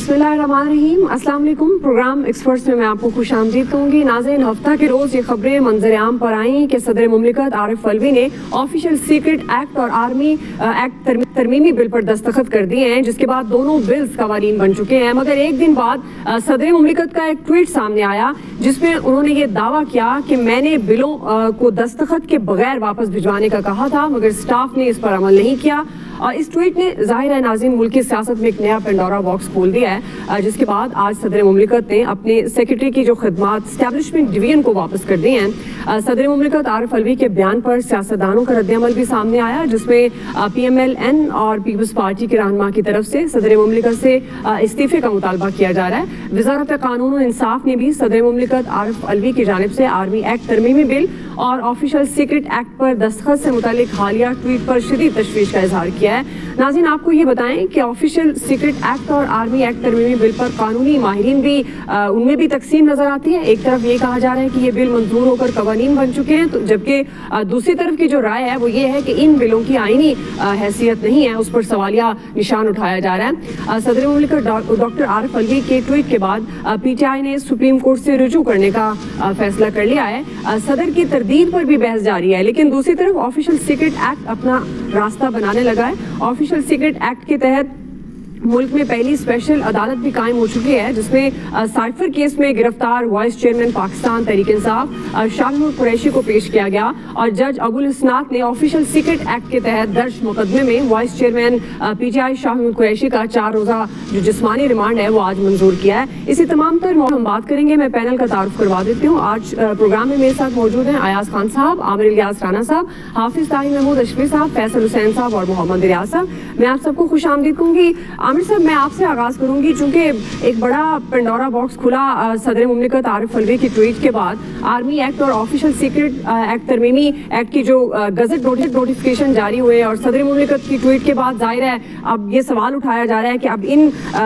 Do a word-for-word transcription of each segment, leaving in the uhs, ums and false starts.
बिस्मिल्लाहिर्रहमानिर्रहीम, अस्सलाम वालेकुम। प्रोग्राम एक्सपर्ट्स में मैं आपको खुशामदीद कहूँगी। नाज़रीन, हफ्ता के रोज़ ये खबरें मंजर आम पर आई कि सदर मुमलिकत आरिफ अलवी ने ऑफिशियल सीक्रेट एक्ट और आर्मी एक्ट तरमीमी बिल पर दस्तखत कर दिए हैं, जिसके बाद दोनों बिल्स कवानीन बन चुके हैं। मगर एक दिन बाद सदर मुमलिकत का एक ट्वीट सामने आया जिसमें उन्होंने ये दावा किया कि मैंने बिलों को दस्तखत के बगैर वापस भिजवाने का कहा था, मगर स्टाफ ने इस पर अमल नहीं किया। और इस ट्वीट ने जाहिर है नाज़रीन मुल्क की सियासत में एक नया पेंडोरा बॉक्स खोल दिया है, जिसके बाद आज सदर मुमलिकत ने अपने सेक्रेटरी की जो खिदमात स्टैब्लिशमेंट डिवीजन को वापस कर दी हैं। सदर मुमलिकत आरिफ अलवी के बयान पर सियासतदानों का रद्द-ए-अमल भी सामने आया, जिसमें पी एम एल एन और पीपल्स पार्टी के रहनुमा की तरफ से सदर मुमलिकत से इस्तीफे का मुतालबा किया जा रहा है। वज़ारत कानून और इंसाफ ने भी सदर मुमलिकत आरिफ अलवी की जानिब से आर्मी एक्ट तरमीमी बिल और ऑफिशियल सीक्रेट एक्ट पर दस्तखत से मुतालिक हालिया ट्वीट पर शदीद तशवीश का इजहार किया है। नाज़रीन, आपको ये बताएं कि ऑफिशियल सीक्रेट एक्ट और आर्मी एक्ट तरमीमी बिल पर कानूनी माहिरीन भी उनमें भी तकसीम नजर आती है। एक तरफ ये कहा जा रहा है कि ये बिल मंजूर होकर कवानीन बन चुके हैं, तो जबकि दूसरी तरफ की जो राय है वो ये है कि इन बिलों की आईनी हैसियत नहीं है, उस पर सवालिया निशान उठाया जा रहा है। सदर मुमलिकत डॉक्टर आरिफ अलवी के ट्वीट के बाद पी टी आई ने सुप्रीम कोर्ट से रुजू करने का फैसला कर लिया है। सदर की तरदीद पर भी बहस जारी है, लेकिन दूसरी तरफ ऑफिशियल सीक्रेट एक्ट अपना रास्ता बनाने लगा है। ऑफिशियल सीक्रेट एक्ट के तहत मुल्क में पहली स्पेशल अदालत भी कायम हो चुकी है, जिसमें साइफर केस में गिरफ्तार वाइस चेयरमैन पाकिस्तान तहरीक इंसाफ शाह महमूद कुरैशी को पेश किया गया और जज अबुल हसनात ने ऑफिशियल सीक्रेट एक्ट के तहत दर्ज मुकदमे में vice chairman P T I Shah Mehmood Qureshi का चार रोजा जो जिस्मानी रिमांड है वो आज मंजूर किया है। इसी तमाम तर हम बात करेंगे। मैं पैनल का तारुफ करवा देती हूँ। आज प्रोग्राम में मेरे साथ मौजूद हैं अयाज खान साहब, आमिर इलियास राना साहब, हाफिज ताहिर महमूद अशरफी साहब, फैसल हुसैन साहब और मोहम्मद रियाज साहब। मैं आप सबको खुशामदीद कहूँगी। आमिर साहब, मैं आपसे आगाज करूंगी, चूंकि एक बड़ा पेंडोरा बॉक्स खुला सदर मुमलिकत आरिफ अलवी की ट्वीट के बाद। आर्मी एक्ट और ऑफिशियल सीक्रेट एक्ट तरमीमी एक्ट की जो गजट नोटिफिकेशन जारी हुए और सदर मुमलिकत की ट्वीट के बाद जाहिर है अब ये सवाल उठाया जा रहा है कि अब इन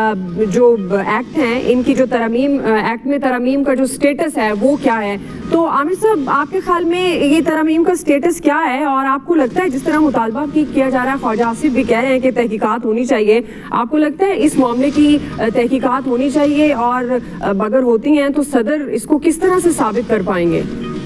जो एक्ट हैं इनकी जो तरमीम एक्ट में तरमीम का जो स्टेटस है वो क्या है। तो आमिर साहब, आपके ख्याल में ये तरमीम का स्टेटस क्या है और आपको लगता है जिस तरह मुतालबा की किया जा रहा है, ख्वाजा आसिफ भी कह रहे हैं कि तहकीकात होनी चाहिए, आपको लगता है इस मामले की तहकीकात होनी चाहिए और अगर होती हैं तो सदर इसको किस तरह से साबित कर पाएंगे?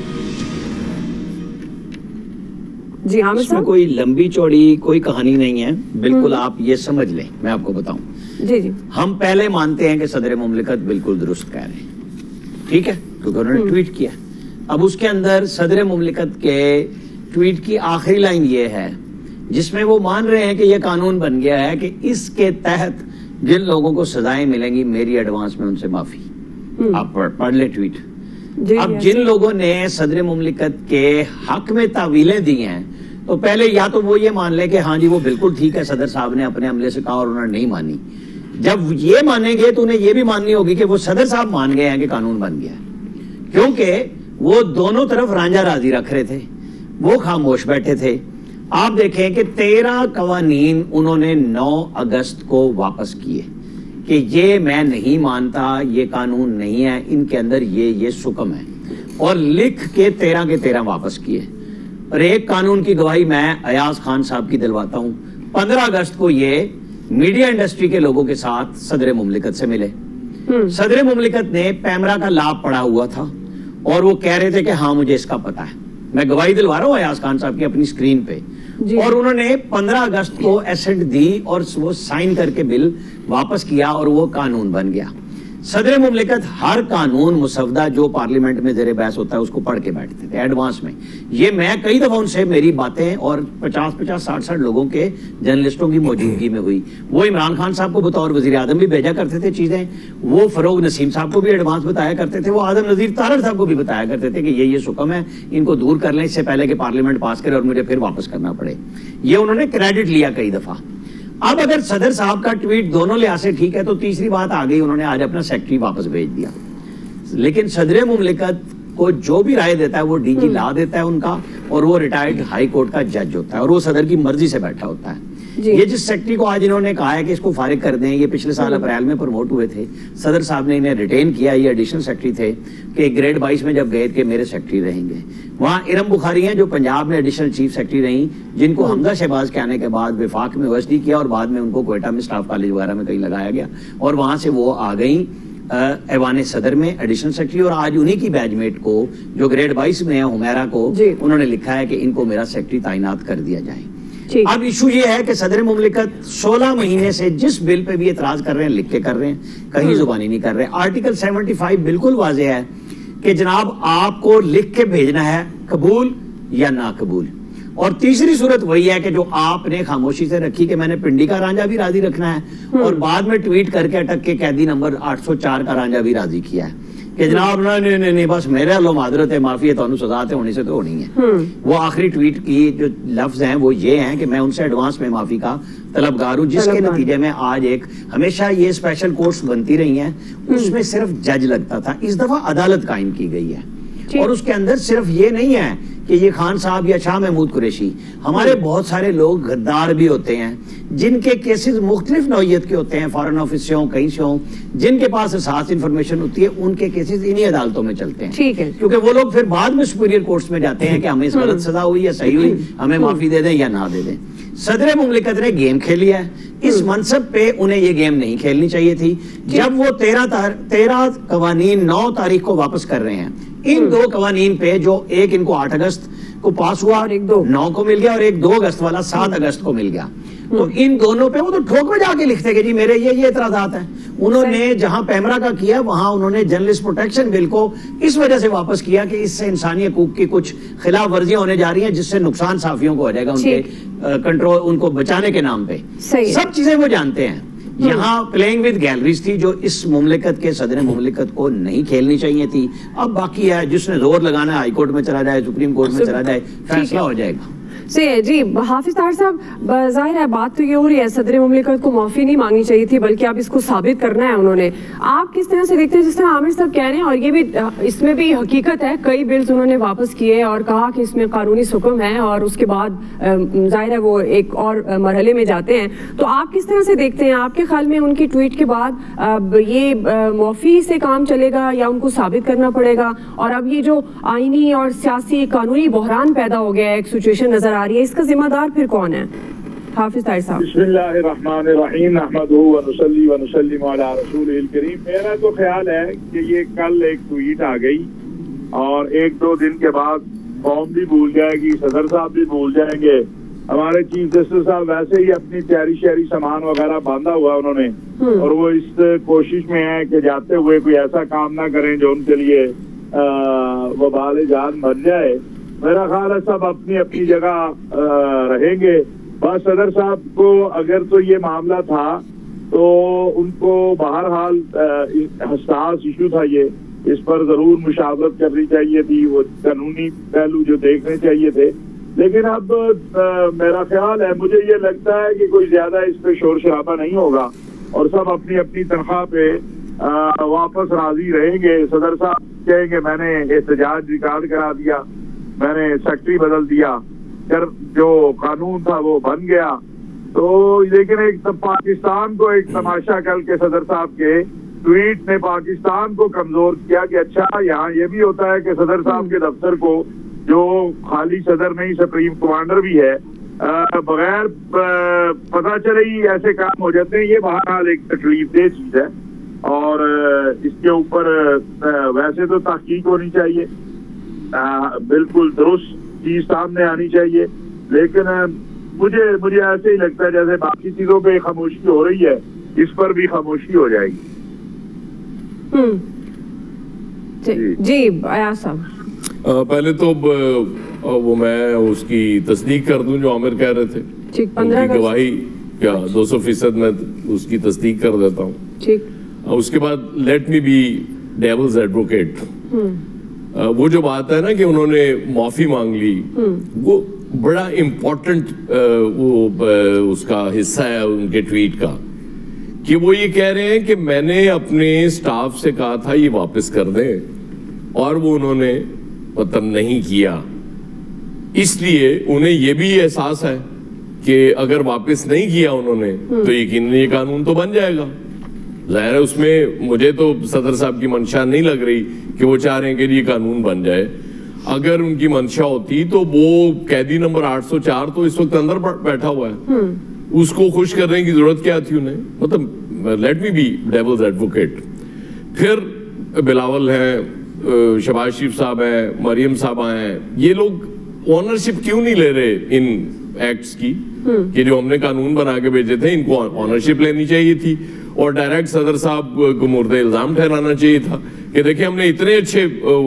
जी आमिर साहब, कोई लंबी चौड़ी कोई कहानी नहीं है, बिल्कुल आप ये समझ लें। मैं आपको बताऊं, जी जी हम पहले मानते हैं कि सदर मुमलिकत बिल्कुल दुरुस्त कह रहे हैं, ठीक है, क्योंकि उन्होंने ट्वीट किया। अब उसके अंदर सदर मुमलिकत के ट्वीट की आखिरी लाइन ये है जिसमें वो मान रहे हैं कि ये कानून बन गया है कि इसके तहत जिन लोगों को सजाएं मिलेंगी मेरी एडवांस में उनसे माफी। आप पढ़, पढ़ ले ट्वीट। अब जिन लोगों ने सदर मुमलिकत के हक में तावीलें दी हैं तो पहले या तो वो ये मान ले कि हाँ जी वो बिल्कुल ठीक है, सदर साहब ने अपने अमले से कहा और उन्होंने नहीं मानी। जब ये मानेंगे तो उन्हें ये भी माननी होगी कि वो सदर साहब मान गए हैं कि कानून बन गया है, क्योंकि वो दोनों तरफ रांझा राजी रख रहे थे, वो खामोश बैठे थे। आप देखें कि तेरह कवानीन उन्होंने नौ अगस्त को वापस किए कि ये मैं नहीं मानता, ये कानून नहीं है, इनके अंदर ये ये सुकम है, और लिख के तेरह के तेरह वापस किए। और एक कानून की गवाही मैं अयाज खान साहब की दिलवाता हूं, पंद्रह अगस्त को ये मीडिया इंडस्ट्री के लोगों के साथ सदर मुमलिकत से मिले। सदर मुमलिकत ने पैमरा का लाभ पड़ा हुआ था और वो कह रहे थे कि हाँ मुझे इसका पता है। मैं गवाही दिलवा रहा हूँ अयाज खान साहब की अपनी स्क्रीन पे। और उन्होंने पंद्रह अगस्त को एसेट दी और वो साइन करके बिल वापस किया और वो कानून बन गया। सदर मुमलिकत हर कानून मुसवदा जो पार्लियामेंट में जेरे बहस होता है उसको पढ़ के बैठते थे एडवांस में। ये मैं कई दफा उनसे मेरी बातें और पचास पचास साठ साठ लोगों के जर्नलिस्टों की मौजूदगी में हुई। वो इमरान खान साहब को बतौर वजीर आजम भी भेजा करते थे चीजें, वो फरोग नसीम साहब को भी एडवांस बताया करते थे, वो आजम नजीर तारड़ साहब को भी बताया करते थे कि ये ये सुकम है, इनको दूर कर लें इससे पहले कि पार्लियामेंट पास करे और मुझे फिर वापस करना पड़े। ये उन्होंने क्रेडिट लिया कई दफा। अब अगर सदर साहब का ट्वीट दोनों लिहाज से ठीक है तो तीसरी बात आ गई, उन्होंने आज अपना सेक्रेटरी वापस भेज दिया। लेकिन सदर मुमलिकत को जो भी राय देता है वो डीजी ला देता है उनका, और वो रिटायर्ड हाई कोर्ट का जज होता है और वो सदर की मर्जी से बैठा होता है। ये जिस सेक्रेटरी को आज इन्होंने कहा है कि इसको फारिग कर दें, ये पिछले साल अप्रैल में प्रमोट हुए थे, सदर साहब ने इन्हें रिटेन किया, ये एडिशनल सेक्रेटरी थे कि ग्रेड बाईस में जब गए कि मेरे सेक्रेटरी रहेंगे। वहाँ इरम बुखारी हैं जो पंजाब में एडिशनल चीफ सेक्रेटरी रही, जिनको हमजा शहबाज के आने के बाद विफाक में वसदी किया और बाद में उनको क्वेटा में स्टाफ कॉलेज वगैरह में कहीं लगाया गया और वहाँ से वो आ गई ऐवान सदर में एडिशनल सेक्रेटरी। और आज उन्हीं की बैचमेट को जो ग्रेड बाईस में है हुमैरा को उन्होंने लिखा है कि इनको मेरा सेक्रेटरी तैनात कर दिया जाए। अब इशू ये है कि सदर मुमलिकत सोलह महीने से जिस बिल पे भी एतराज कर रहे हैं लिख के कर रहे हैं, कहीं जुबानी नहीं कर रहे। आर्टिकल पचहत्तर बिल्कुल वाज़ेह है कि जनाब आपको लिख के भेजना है कबूल या ना कबूल। और तीसरी सूरत वही है कि जो आपने खामोशी से रखी कि मैंने पिंडी का रांझा भी राजी रखना है और बाद में ट्वीट करके अटक के कैदी नंबर आठ सौ चार का रांझा भी राजी किया है कि जनाब नहीं नहीं नहीं बस मेरे लो मादरत है, माफी है, तो सजा तो होनी से तो होनी है। वो आखिरी ट्वीट की जो लफ्ज हैं वो ये हैं कि मैं उनसे एडवांस में माफी का तलबगार हूँ, जिसके नतीजे में आज एक हमेशा ये स्पेशल कोर्ट्स बनती रही हैं, उसमें सिर्फ जज लगता था, इस दफा अदालत कायम की गई है। और उसके अंदर सिर्फ ये नहीं है कि ये खान साहब या शाह महमूद कुरैशी, हमारे बहुत सारे लोग गद्दार भी होते हैं जिनके केसेस मुख्तलिफ नौयत के होते हैं, फॉरेन ऑफिस से हों कहीं से हों, जिनके पास एहसास इंफॉर्मेशन होती है, उनके केसेस इन्हीं अदालतों में चलते हैं। ठीक है, क्योंकि वो लोग फिर बाद में सुपीरियर कोर्ट्स में जाते हैं कि हमें इस गलत सजा हुई या सही हुई, हमें माफी दे दें या ना दे दें। सदर मुमलिकत ने गेम खेली है, इस मनसब पे उन्हें ये गेम नहीं खेलनी चाहिए थी। जब वो तेरह तेरह कवानीन नौ तारीख को वापस कर रहे हैं, इन दो कवानीन पे जो एक इनको आठ अगस्त को पास हुआ और एक दो नौ को मिल गया और एक दो अगस्त वाला सात अगस्त को मिल गया, तो इन दोनों पे वो तो ठोक में जाके लिखते कि जी मेरे ये ये एतराजात हैं। उन्होंने जहां पैमरा का किया वहां उन्होंने जर्नलिस्ट प्रोटेक्शन बिल को इस वजह से वापस किया कि इससे इंसानी हकूक की कुछ खिलाफ वर्जियां होने जा रही हैं, जिससे नुकसान साफियों को हो जाएगा उनके कंट्रोल, उनको बचाने के नाम पे। सब चीजें वो जानते हैं। यहाँ प्लेइंग विद गैलरीज थी जो इस मुमलिकत के सदर मुमलिकत को नहीं खेलनी चाहिए थी। अब बाकी है जिसने जोर लगाना है हाईकोर्ट में चला जाए, सुप्रीम कोर्ट में चला जाए, फैसला हो जाएगा। से जी हाफिज ताहिर साहब, जाहिर है बात तो ये हो रही है सदर मुमलिकत को माफी नहीं मांगनी चाहिए थी, बल्कि अब इसको साबित करना है उन्होंने। आप किस तरह से देखते हैं, जिस तरह आमिर साहब कह रहे हैं, और ये भी इसमें भी हकीकत है, कई बिल्स उन्होंने वापस किए और कहा कि इसमें कानूनी हुक्म है और उसके बाद जाहिर है वो एक और मरहले में जाते हैं। तो आप किस तरह से देखते हैं, आपके ख्याल में उनकी ट्वीट के बाद अब ये माफी से काम चलेगा या उनको साबित करना पड़ेगा? और अब ये जो आईनी और सियासी कानूनी बहरान पैदा हो गया है, एक सिचुएशन नजर आ रही है, इसका जिम्मेदार फिर कौन है? हाफिज ताहिर साहब। बिस्मिल्लाहिर्रहमानिर्रहीम, नहमदुहु व नुसल्ली व नुसल्लिमु अला रसूलिल करीम। मेरा तो ख्याल है कि ये कल एक ट्वीट आ गई और एक दो दिन के बाद कौम भी भूल जाएगी, सदर साहब भी भूल जाएंगे। हमारे चीफ जस्टिस साहब वैसे ही अपनी तैयारी शहरी सामान वगैरह बांधा हुआ उन्होंने, और वो इस कोशिश में है कि जाते हुए कोई ऐसा काम ना करें जो उनके लिए वबाल जान बन जाए। मेरा ख्याल है सब अपनी अपनी जगह रहेंगे। बस सदर साहब को अगर तो ये मामला था तो उनको बहरहाल हसास इशू था, ये इस पर जरूर मुशावरत करनी चाहिए थी, वो कानूनी पहलू जो देखने चाहिए थे। लेकिन अब आ, मेरा ख्याल है, मुझे ये लगता है कि कोई ज्यादा इस पे शोर शराबा नहीं होगा और सब अपनी अपनी तनख्वाह पे आ, वापस राजी रहेंगे। सदर साहब कहेंगे मैंने एहतजाज रिकॉर्ड करा दिया, मैंने सेक्रेटरी बदल दिया, कर जो कानून था वो बन गया। तो लेकिन एक पाकिस्तान को एक तमाशा कल के सदर साहब के ट्वीट ने पाकिस्तान को कमजोर किया कि अच्छा यहाँ ये भी होता है कि सदर साहब के दफ्तर को, जो खाली सदर नहीं सुप्रीम कमांडर भी है, बगैर पता चले ही ऐसे काम हो जाते हैं। ये बहरहाल एक तकलीफ दह चीज है और इसके ऊपर वैसे तो तहकीक होनी चाहिए, आ, बिल्कुल दुरुस्त चीज सामने आनी चाहिए। लेकिन मुझे मुझे ऐसे ही लगता है जैसे बाकी चीजों पे खामोशी हो रही है, इस पर भी खामोशी हो जाएगी। जी, जी आया साहब। पहले तो वो मैं उसकी तस्दीक कर दूं जो आमिर कह रहे थे, ठीक, पंद्रह गवाही क्या दो सौ फीसद मैं उसकी तस्दीक कर देता हूँ। ठीक, उसके बाद let me be devil's advocate. वो जो बात है ना कि उन्होंने माफी मांग ली, वो बड़ा इम्पोर्टेंट वो उसका हिस्सा है उनके ट्वीट का, कि वो ये कह रहे हैं कि मैंने अपने स्टाफ से कहा था ये वापस कर दें और वो उन्होंने मतलब नहीं किया, इसलिए उन्हें ये भी एहसास है कि अगर वापस नहीं किया उन्होंने तो यकीनन ये कानून तो बन जाएगा। जाहिर है उसमें मुझे तो सदर साहब की मंशा नहीं लग रही कि वो चाह रहे हैं कि ये कानून बन जाए। अगर उनकी मंशा होती तो वो कैदी नंबर आठ सौ चार तो इस वक्त अंदर बैठा हुआ है, उसको खुश करने की जरूरत क्या थी उन्हें? मतलब let me be devil's advocate. फिर बिलावल है, शहबाज शरीफ साहब है, मरियम साहब हैं, ये लोग ओनरशिप क्यों नहीं ले रहे इन एक्ट्स की कि जो हमने कानून बना के भेजे थे, इनको ओनरशिप लेनी चाहिए थी और डायरेक्ट सदर साहब को मुर्दे इल्जाम ठहराना चाहिए था कि देखिए हमने इतने अच्छे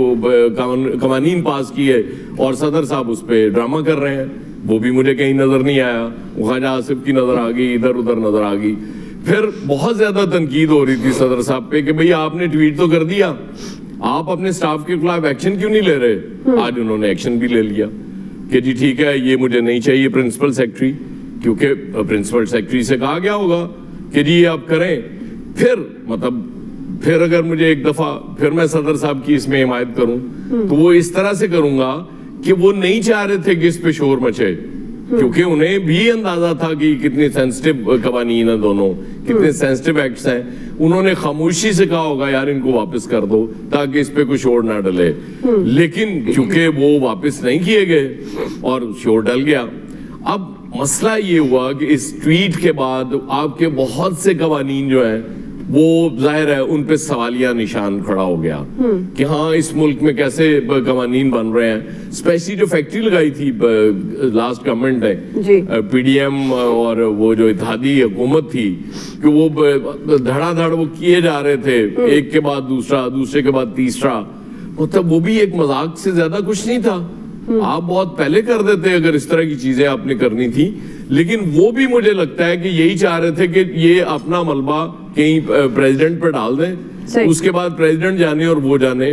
कवानीन पास किए और सदर साहब उस पर ड्रामा कर रहे हैं। वो भी मुझे कहीं नजर नहीं आया, ख्वाजा आसिफ की नजर आ गई, इधर उधर नजर आ गई। फिर बहुत ज्यादा तनकीद हो रही थी सदर साहब पे कि भैया आपने ट्वीट तो कर दिया, आप अपने स्टाफ के खिलाफ एक्शन क्यों नहीं ले रहे? आज उन्होंने एक्शन भी ले लिया कि जी ठीक है ये मुझे नहीं चाहिए प्रिंसिपल सेक्रेटरी, क्योंकि प्रिंसिपल सेक्रेटरी से कहा गया होगा कि जी ये आप करें। फिर मतलब फिर अगर मुझे एक दफा फिर मैं सदर साहब की इसमें हिमायत करूं तो वो इस तरह से करूंगा कि वो नहीं चाह रहे थे कि इस पे शोर मचे, क्योंकि उन्हें भी अंदाजा था कि कितने सेंसिटिव कवानीन है दोनों, कितने सेंसिटिव एक्ट्स हैं। उन्होंने खामोशी से कहा होगा यार इनको वापस कर दो ताकि इस पे कोई शोर ना डले, लेकिन क्योंकि वो वापस नहीं किए गए और शोर डल गया। अब मसला ये हुआ कि इस ट्वीट के बाद आपके बहुत से कवानीन जो हैं वो जाहिर है उन पे सवालिया निशान खड़ा हो गया कि हाँ इस मुल्क में कैसे कवानीन बन रहे हैं। स्पेशली जो फैक्ट्री लगाई थी लास्ट गवर्नमेंट है पीडीएम और वो जो इत्तेहादी हुकूमत थी कि वो धड़ाधड़ वो किए जा रहे थे, एक के बाद दूसरा, दूसरे के बाद तीसरा, मतलब वो भी एक मजाक से ज्यादा कुछ नहीं था। आप बहुत पहले कर देते अगर इस तरह की चीजें आपने करनी थी, लेकिन वो भी मुझे लगता है कि यही चाह रहे थे कि ये अपना मलबा कहीं प्रेसिडेंट पर डाल दें, उसके बाद प्रेसिडेंट जाने और वो जाने।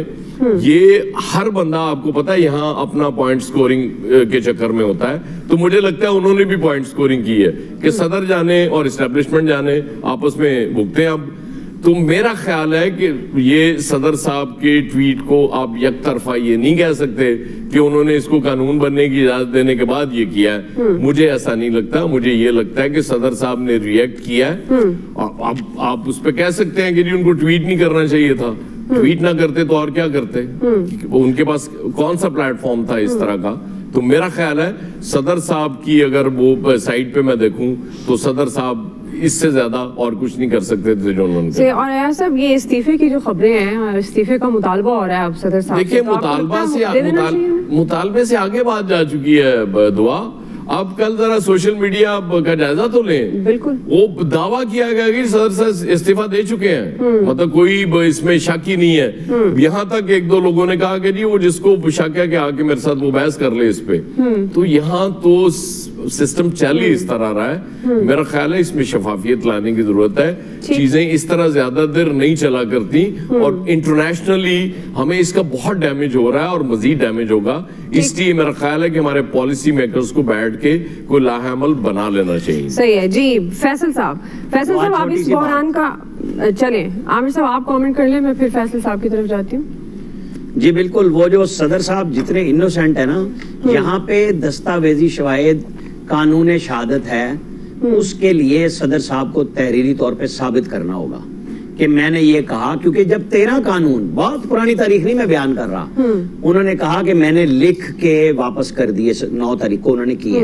ये हर बंदा आपको पता है यहाँ अपना पॉइंट स्कोरिंग के चक्कर में होता है, तो मुझे लगता है उन्होंने भी पॉइंट स्कोरिंग की है कि सदर जाने और इस्टेब्लिशमेंट जाने आपस में भुगते हैं। अब तो मेरा ख्याल है कि ये सदर साहब के ट्वीट को आप एक तरफा ये नहीं कह सकते कि उन्होंने इसको कानून बनने की इजाजत देने के बाद ये किया है। मुझे ऐसा नहीं लगता, मुझे ये लगता है कि सदर साहब ने रिएक्ट किया है। आप आप उस पर कह सकते हैं कि जी उनको ट्वीट नहीं करना चाहिए था, ट्वीट ना करते तो और क्या करते, उनके पास कौन सा प्लेटफॉर्म था इस तरह का। तो मेरा ख्याल है सदर साहब की अगर वो साइड पे मैं देखूं तो सदर साहब इससे ज्यादा और कुछ नहीं कर सकते थे जो उन्होंने। और यार साहब ये इस्तीफे की जो खबरें हैं, इस्तीफे का मुतालबा हो रहा है अब सदर साहब। देखिए मुतालबा से मुतालबे से आगे बात जा चुकी है दुआ। आप कल जरा सोशल मीडिया का जायजा तो लें। बिल्कुल वो दावा किया गया कि सदर साहब इस्तीफा दे चुके हैं, मतलब कोई इसमें शक ही नहीं है। यहाँ तक एक दो लोगों ने कहा कि जी वो जिसको शक है कि आके मेरे साथ वो बहस कर ले इस पे। तो यहाँ तो सिस्टम चल ही इस तरह रहा है। मेरा ख्याल है इसमें शफाफियत लाने की जरूरत है, चीजें इस तरह ज्यादा देर नहीं चला करती और इंटरनेशनली हमें इसका बहुत डैमेज हो रहा है और मजीद डैमेज होगा। इसलिए मेरा ख्याल है कि हमारे पॉलिसी मेकर्स को बैठ के कोई लाहेअमल बना लेना चाहिए। सही है जी। फैसल साहब, फैसल साहब आप इस बहरान का चले, आमिर साहब आप कमेंट कर लें, मैं फिर फैसल साहब की तरफ जाती हूँ। जी बिल्कुल, वो जो सदर साहब जितने इनोसेंट है ना, यहाँ पे दस्तावेजी शवाहिद कानून शहादत है, उसके लिए सदर साहब को तहरीरी तौर पे साबित करना होगा कि मैंने ये कहा, क्योंकि जब तेरह कानून, बहुत पुरानी तारीख नहीं मैं बयान कर रहा, उन्होंने कहा कि मैंने लिख के वापस कर दिए, नौ तारीख को उन्होंने किए।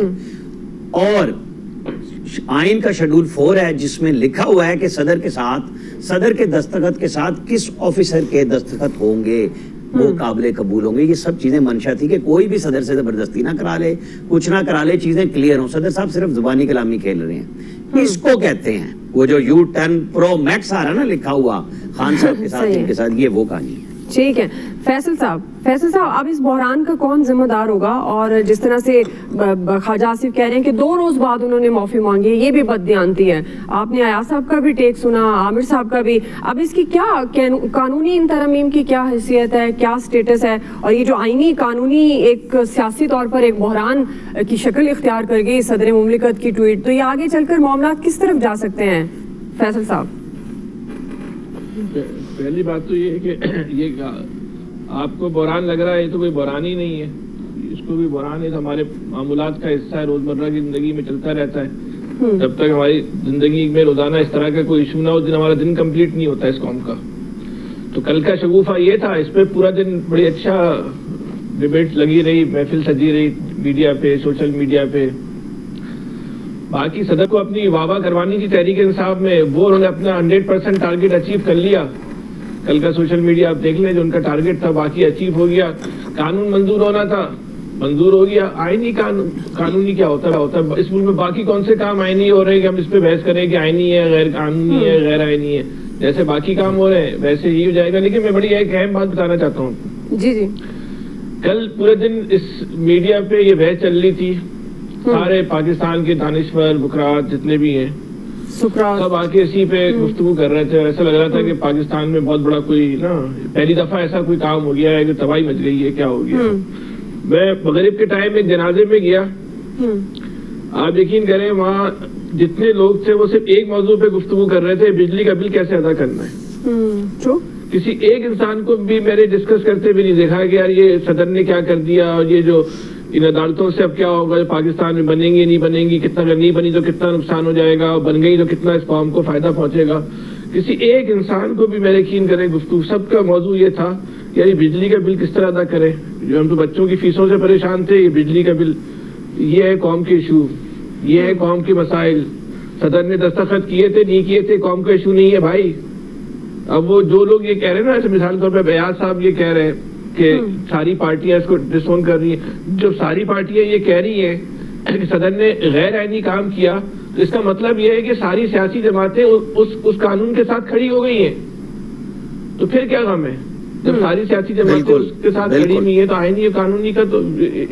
और आइन का शेड्यूल फोर है जिसमें लिखा हुआ है कि सदर के साथ, सदर के दस्तखत के साथ किस ऑफिसर के दस्तखत होंगे वो काबिल कबूल होंगे। ये सब चीजें मंशा थी कि कोई भी सदर से जबरदस्ती ना करा ले, कुछ ना करा ले, चीजें क्लियर हो। सदर साहब सिर्फ जुबानी कलामी खेल रहे हैं। इसको कहते हैं वो जो यू टेन प्रो मैक्स आ रहा है ना लिखा हुआ खान साहब के साथ, इनके साथ, ये वो कहानी है। ठीक है फैसल साहब, फैसल साहब अब इस बहरान का कौन जिम्मेदार होगा? और जिस तरह से ख्वाजा आसिफ कह रहे हैं कि दो रोज बाद उन्होंने माफी मांगी, ये भी बददियानती है। आपने अयाज साहब का भी टेक सुना, आमिर साहब का भी। अब इसकी क्या कानूनी इन तरमीम की क्या हैसियत है, क्या स्टेटस है? और ये जो आईनी कानूनी एक सियासी तौर पर एक बहरान की शक्ल इख्तियार कर गई सदर मुमलिकत की ट्वीट, तो ये आगे चलकर मामला किस तरफ जा सकते हैं फैसल साहब? पहली बात तो ये है कि ये आपको बहरान लग रहा है, ये तो कोई बहरान ही नहीं है। कोई भी बुरान है, हमारे मामूलात का हिस्सा है, रोजमर्रा की जिंदगी में चलता रहता है। जब तक हमारी जिंदगी में रोजाना इस तरह का कोई इशू ना हो, दिन हमारा दिन कंप्लीट नहीं होता इस कौम का। तो कल का शगुफा ये था, इस पे पूरा दिन बड़ी अच्छा डिबेट लगी रही, महफिल सजी रही मीडिया पे, सोशल मीडिया पे। बाकी सदर को अपनी वाहवा करवानी थी तहरीक इंसाफ में, वो उन्होंने अपना हंड्रेड परसेंट टारगेट अचीव कर लिया। कल का सोशल मीडिया आप देख लें, जो उनका टारगेट था बाकी अचीव हो गया। कानून मंजूर होना था, मंजूर हो गया। आईनी कानून, कानूनी क्या होता है होता है इस मुल्क में, बाकी कौन से काम आईनी हो रहे हैं कि हम इस पे बहस करें कि आईनी है, गैर कानूनी है, गैर आईनी है। जैसे बाकी काम हो रहे हैं वैसे ही हो जाएगा। लेकिन मैं बड़ी एक अहम बात बताना चाहता हूँ जी जी। कल पूरे दिन इस मीडिया पे ये बहस चल रही थी, सारे पाकिस्तान के दानिश्वर बुकरात जितने भी हैं सब आके इसी पे गुफ्तगू कर रहे थे। ऐसा लग रहा था कि पाकिस्तान में बहुत बड़ा कोई ना पहली दफा ऐसा कोई काम हो गया है कि तबाही मच गई है, क्या हो गया। मैं मगरिब के टाइम एक जनाजे में गया, आप यकीन करें वहाँ जितने लोग थे वो सिर्फ एक मौजू पे गुफ्तगू कर रहे थे, बिजली का बिल कैसे अदा करना है। किसी एक इंसान को भी मैंने डिस्कस करते भी नहीं देखा कि यार ये सदर ने क्या कर दिया, और ये जो इन अदालतों से अब क्या होगा, पाकिस्तान में बनेंगी नहीं बनेंगी, कितना अगर नहीं बनी तो कितना नुकसान हो जाएगा, और बन गई तो कितना इस कौम को फायदा पहुंचेगा। किसी एक इंसान को भी मेरे यकीन करें गुफ्तगू, सबका मौजू ये था यार ये बिजली का बिल किस तरह अदा करें। जो हम तो बच्चों की फीसों से परेशान थे, ये बिजली का बिल, ये है कौम के इशू, ये है कौम के मसाइल। सदर ने दस्तखत किए थे नहीं किए थे, कौम का इशू नहीं है भाई। अब वो जो लोग ये कह रहे हैं ना, ऐसे मिसाल तौर पर बयाज साहब ये कह रहे हैं कि सारी पार्टियां इसको डिसोन कर रही हैं, जो सारी पार्टियां ये कह रही हैं कि सदर ने गैर आईनी काम किया, तो इसका मतलब ये है कि सारी सियासी जमातें उस उस कानून के साथ खड़ी हो गई हैं। तो फिर क्या गम है जब सारी सियासी जमातें उसके साथ खड़ी हुई है, तो आईनी कानूनी का तो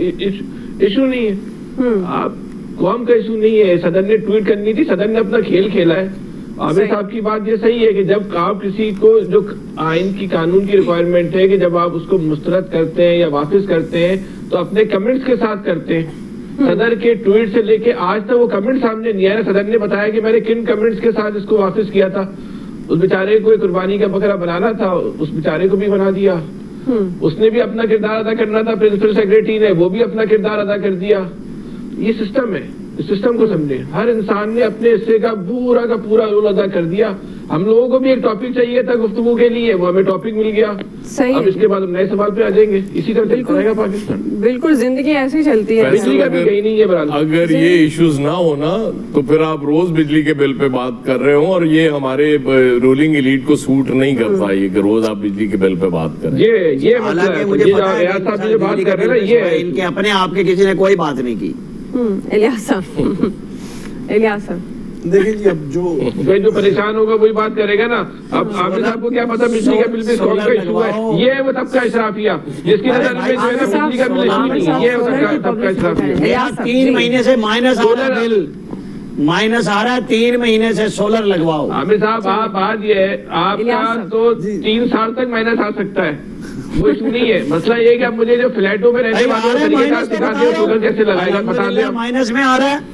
इशू नहीं है, आप कौम का इशू नहीं है। सदर ने ट्वीट करनी थी, सदर ने अपना खेल खेला है। आमिर साहब की बात ये सही है कि जब आप किसी को जो आइन की कानून की रिक्वायरमेंट है कि जब आप उसको मुस्तरद करते हैं या वापस करते हैं तो अपने कमेंट्स के साथ करते हैं। सदर के ट्वीट से लेके आज तक वो कमेंट सामने नहीं आया। सदर ने बताया कि मैंने किन कमेंट्स के साथ इसको वापस किया था। उस बेचारे को कुर्बानी का बकरा बनाना था, उस बेचारे को भी बना दिया। उसने भी अपना किरदार अदा करना था, प्रिंसिपल सेक्रेटरी ने वो भी अपना किरदार अदा कर दिया। ये सिस्टम है, इस सिस्टम को समझे। हर इंसान ने अपने हिस्से का पूरा का पूरा रोल अदा कर दिया। हम लोगों को भी एक टॉपिक चाहिए था गुफ्तगू के लिए, वो हमें टॉपिक मिल गया। सही अब इसके बाद हम नए सवाल पे आ जाएंगे। इसी तरह चलता रहेगा पाकिस्तान। बिल्कुल, जिंदगी ऐसी चलती है। बिजली का भी कहीं नहीं है बराबर। अगर ये इश्यूज ना हो ना तो फिर आप रोज बिजली के बिल पे बात कर रहे हो, और ये हमारे रूलिंग एलीट को सूट नहीं करता ये कि रोज आप बिजली के बिल पे बात करें। ये ये मतलब मुझे बात कर रहे हैं, ये इनके अपने आपके किसी ने कोई बात नहीं की। इलियास साहब, इलियास साहब देखिए जी, अब जो जो परेशान होगा वही बात करेगा ना। अब आमिर साहब को क्या पता बिजली का बिल भी कौन का इशू है। ये है वो तबका इशराफिया जिसकी नजर में जो है ना बिजली का बिल इशू नहीं है, ये है तबका इशराफिया। तीन महीने से माइनस आ रहा है बिल, माइनस आ रहा है, तीन महीने से सोलर लगवाओ। आमिर साहब आप बात ये है, आपका तो तीन साल तक माइनस आ सकता है, वो इशू नहीं है। मसला ये है कि आप मुझे जो फ्लैटों में रहने वाले सोलर कैसे लगाएगा बता दें। माइनस में आ रहा है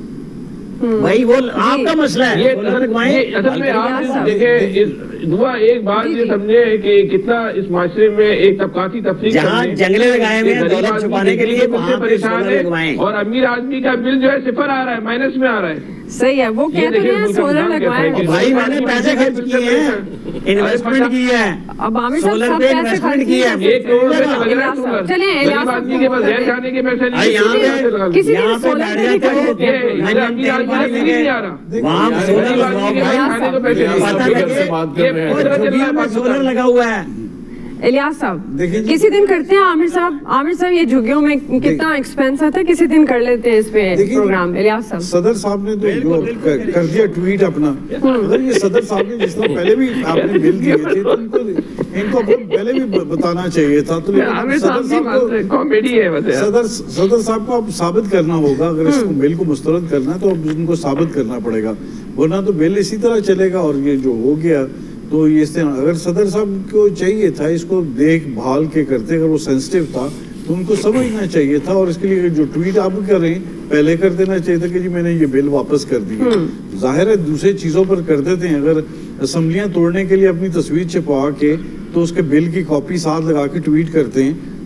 भाई, वो आपका मसला है। ये असल में आप देखें, दुआ एक बात ये समझे कि कितना इस माशरे में एक तबकाती तफरीक जहाँ जंगले लगाए हुए हैं दौलत छुपाने के लिए वहाँ पे परेशान है, और अमीर आदमी का बिल जो है सिफर आ रहा है, माइनस में आ रहा है। सही है, वो कहते हैं सोलर लगवाए भाई, मैंने पैसे खर्च किए हैं, इन्वेस्टमेंट की है। अब आमिर साहब सोलर पे इन्वेस्टमेंट की है, एक करोड़ रुपए लग रहा है। चलिए आदमी के पास जहर खाने के पैसे नहीं, यहाँ पे किसी यहाँ पे बैरियर वहाँ सोलर लगा हुआ है। इलियास साहब किसी दिन करते हैं। आमिर साहब, आमिर साहब ये झुग्गियों में कितना एक्सपेंस आता है, किसी दिन कर लेते हैं इस पे प्रोग्राम। इलियास साहब, सदर साहब ने तो जो कर, कर दिया ट्वीट अपना। अगर ये सदर साहब ने जिस तरह पहले भी आपने बिल दिए थे तो इनको इनको पहले भी बताना चाहिए था। तो सदर साहब को कॉमेडी है, सदर सदर साहब को अब साबित करना होगा। अगर इसको बिल को मुस्तरद करना है तो अब उनको साबित करना पड़ेगा, वरना तो बिल इसी तरह चलेगा। और ये जो हो गया तो ये अगर सदर साहब को चाहिए था इसको देखभाल के करते, अगर वो सेंसिटिव था तो उनको समझना चाहिए था। और इसके लिए जो ट्वीट आप कर रहे हैं पहले कर देना चाहिए था कि जी मैंने ये बिल वापस कर दी। जाहिर है दूसरे चीजों पर कर देते हैं। अगर असम्बलियां तोड़ने के लिए अपनी तस्वीर छिपवा के तो उसके बिल की कॉपी साथ लगा के ट्वीट करते हैं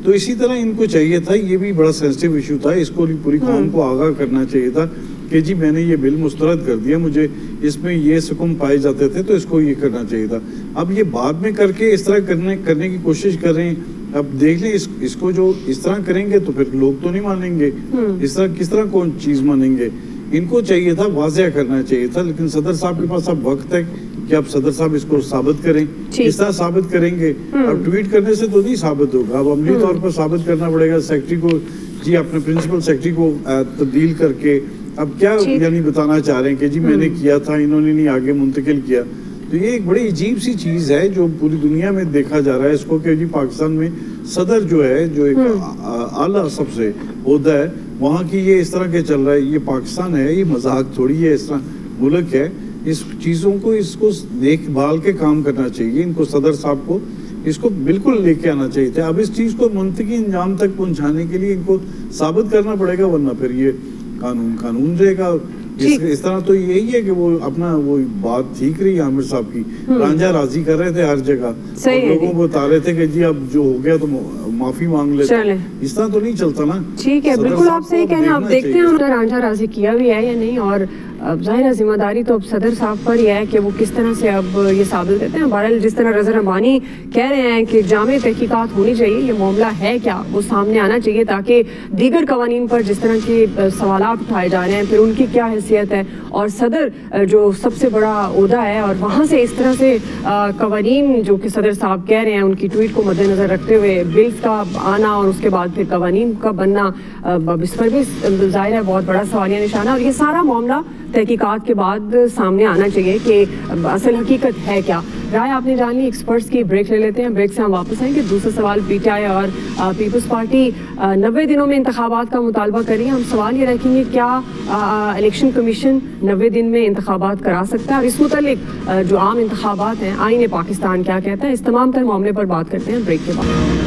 तो इसी तरह इनको चाहिए था, ये भी बड़ा सेंसिटिव इशू था, इसको पूरी कौम को आगाह करना चाहिए था कि जी मैंने ये बिल मुस्तरद कर दिया, मुझे इसमें ये सुकुम पाए जाते थे तो इसको ये करना चाहिए था। अब ये बाद में करके इस तरह करने करने की कोशिश कर रहे हैं। अब देख लें इस, इसको जो इस तरह करेंगे तो फिर लोग तो नहीं मानेंगे, इस तरह किस तरह कौन चीज मानेंगे। इनको चाहिए था वाज़ेह करना चाहिए था, लेकिन सदर साहब के पास अब वक्त है कि अब सदर साहब इसको साबित करें। किस तरह साबित करेंगे? अब ट्वीट करने से तो नहीं साबित होगा, अब अमली तौर पर साबित करना पड़ेगा सेक्रेटरी को, जी अपने प्रिंसिपल सेक्रेटरी को तब्दील करके। अब क्या यानी बताना चाह रहे हैं कि जी मैंने किया था, इन्होंने नहीं आगे मुंतकिल किया। तो ये एक बड़ी अजीब सी चीज है जो पूरी दुनिया में देखा जा रहा है इसको कि जी पाकिस्तान में सदर जो है, जो एक आला सबसे ओहदा है, वहाँ की ये इस तरह के चल रहा है। ये पाकिस्तान है, ये मजाक थोड़ी है, इस तरह मुल्क है। इस चीज़ों को इसको देखभाल के काम करना चाहिए। इनको सदर साहब को इसको बिल्कुल लेके आना चाहिए था। अब इस चीज़ को मुंतकी अंजाम तक पहुँचाने के लिए इनको साबित करना पड़ेगा, वरना फिर ये कानून कानून रहेगा। इस, इस तरह तो यही है कि वो अपना वो बात ठीक रही आमिर साहब की, रांझा राजी कर रहे थे हर जगह, लोगों को बता रहे थे कि जी अब जो हो गया तो माफी मांग लेते। इस तरह तो नहीं चलता ना। ठीक है, बिल्कुल आप सही कह रहे हैं। आप देखते हैं उन्होंने रांझा राजी किया भी है या नहीं, और अब जाहिर जिम्मेदारी तो अब सदर साहब पर ही है कि वो किस तरह से अब ये साबित करते हैं। बहरहाल जिस तरह रज़ा रबानी कह रहे हैं कि जामे तहकीकात होनी चाहिए, ये मामला है क्या वो सामने आना चाहिए, ताकि दीगर कवानीन पर जिस तरह के सवालात उठाए जा रहे हैं फिर उनकी क्या हैसियत है, और सदर जो सबसे बड़ा ओहदा है और वहाँ से इस तरह से कवानीन जो कि सदर साहब कह रहे हैं उनकी ट्वीट को मद्देनज़र रखते हुए बिल्स का आना और उसके बाद फिर कवानीन का बनना, इस पर भी जाहिर है बहुत बड़ा सवालिया निशाना। और ये सारा मामला तहकीकात के बाद सामने आना चाहिए कि असल हकीकत है क्या। राय आपने जान ली, एक्सपर्ट्स की ब्रेक ले लेते हैं, ब्रेक से हम वापस आएंगे। दूसरा सवाल पीटीआई और पीपल्स पार्टी नब्बे दिनों में इंतखाबात का मुतालबा कर रही है। हम सवाल ये रखेंगे क्या आ, इलेक्शन कमीशन नब्बे दिन में इंतखाबात करा सकता है, और इस मुतालिक जो आम इंतखाबात हैं आईन पाकिस्तान क्या कहता है, इस तमाम तर मामले पर बात करते हैं ब्रेक के बाद।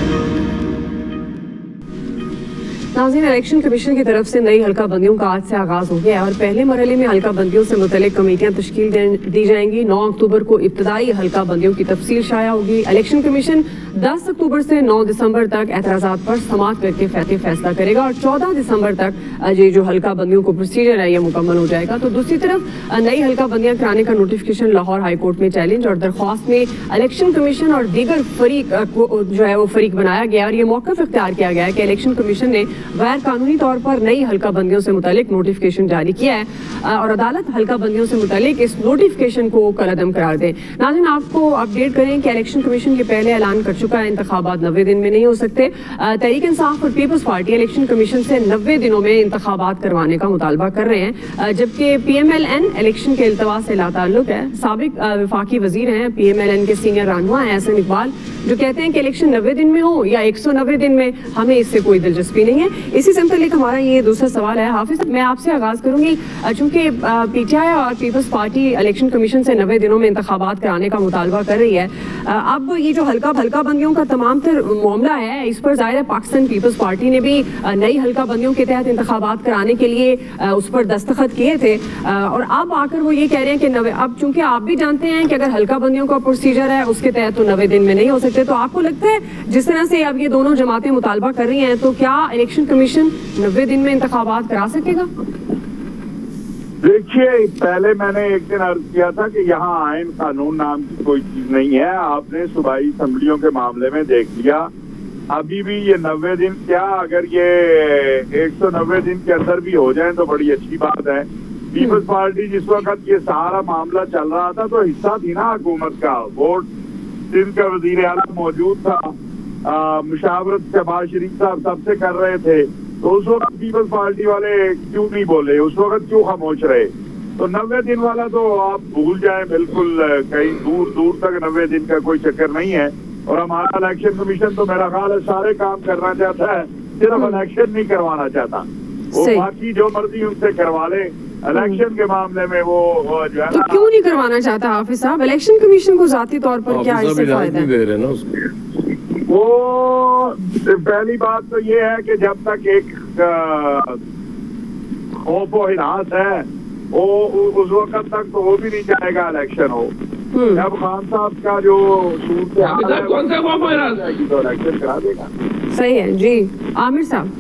नाज़रीन, इलेक्शन कमीशन की तरफ से नई हल्का बंदियों का आज से आगाज हो गया है और पहले मरहले में हल्का बंदियों से मुतल्लिक कमेटियां तश्कील दी जाएंगी। नौ अक्टूबर को इब्तदाई हल्का बंदियों की तफसील शाया होगी। इलेक्शन कमीशन दस अक्टूबर से नौ दिसंबर तक एतराज़ात पर समाअत करके फैसला करेगा और चौदह दिसंबर तक ये जो हल्का बंदियों को प्रोसीजर है ये मुकम्मल हो जाएगा। तो दूसरी तरफ नई हल्का बंदियां कराने का नोटिफिकेशन लाहौर हाई कोर्ट में चैलेंज और दरख्वास्त में इलेक्शन कमीशन और दीगर फरीक को जो है वो फरीक बनाया गया और ये मौक़िफ़ इख्तियार किया गया है कि इलेक्शन कमीशन ने गैर कानूनी तौर पर नई हल्का बंदियों से मुतालिक नोटिफिकेशन जारी किया है और अदालत हल्का बंदियों से मुतालिक इस नोटिफिकेशन को कलअदम करार दे। नाज़रीन, आपको अपडेट करें कि इलेक्शन कमीशन के पहले ऐलान कर चुका है इंतखाबात नब्बे दिन में नहीं हो सकते। तहरीक इंसाफ और पीपल्स पार्टी इलेक्शन कमीशन से नब्बे दिनों में इंतखाबात करवाने का मुतालबा कर रहे हैं, जबकि P M L N election के इल्तवा से लाताल्लुक है। साबिक वफाकी वजीर हैं पी एम एल एन के सीनियर रहनुमा हैं एहसन इकबाल, जो कहते हैं कि इलेक्शन नब्बे दिन में हो या एक सौ नब्बे दिन में, हमें इससे कोई दिलचस्पी नहीं है। इसी से मुताल्लिक हमारा ये दूसरा सवाल है। हाफिज, मैं आपसे आगाज करूंगी, चूंकि पीटीआई और पीपल्स पार्टी इलेक्शन कमीशन से नब्बे दिनों में इंतखाबात कराने का मुतालबा कर रही है, अब ये जो हल्का हल्का बंदियों का तमाम तर मामला है इस पर जाहिर है पाकिस्तान पीपल्स पार्टी ने भी नई हल्का बंदियों के तहत इंतखाबात कराने के लिए उस पर दस्तखत किए थे और अब आकर वो ये कह रहे हैं कि नवे, अब चूंकि आप भी जानते हैं कि अगर हल्का बंदियों का प्रोसीजर है उसके तहत तो नब्बे दिन में नहीं हो सकते, तो आपको लगता है जिस तरह से अब ये दोनों जमातें मुतालबा कर रही हैं तो क्या इलेक्शन कमीशन नब्बे दिन में इंतखाबात करा सकेगा? देखिए, पहले मैंने एक दिन अर्ज किया था कि यहाँ आयन कानून नाम की कोई चीज नहीं है। आपने सूबाई असम्बलियों के मामले में देख लिया, अभी भी ये नब्बे दिन क्या, अगर ये एक सौ नब्बे दिन के अंदर भी हो जाए तो बड़ी अच्छी बात है। पीपल्स पार्टी जिस वक्त ये सारा मामला चल रहा था तो हिस्सा थी ना हुकूमत का, वोट सिंध का वजीर आला मौजूद था, मुशावरत शहबाज शरीफ साहब सबसे कर रहे थे, तो उस वक्त पीपल्स पार्टी वाले क्यों नहीं बोले, उस वक्त क्यों खामोश रहे? तो नब्बे दिन वाला तो आप भूल जाए बिल्कुल, कहीं दूर दूर तक नब्बे दिन का कोई चक्कर नहीं है। और हमारा इलेक्शन कमीशन तो मेरा ख्याल है सारे काम करना चाहता है, सिर्फ इलेक्शन नहीं करवाना चाहता। वो बाकी जो मर्जी उनसे करवा ले, इलेक्शन के मामले में वो, वो जो है तो क्यों नहीं करवाना चाहता हाफिज साहब? इलेक्शन कमीशन को जाती तौर पर क्या इससे फायदा है? वो पहली बात तो ये है कि जब तक एक खौफ व हिरास है वो उस वक्त तक तो वो भी नहीं चाहेगा इलेक्शन हो। जब खान साहब का जो सूट कौन सा खौफ व हिरास है तो इलेक्शन करा देगा। सही है जी। आमिर साहब,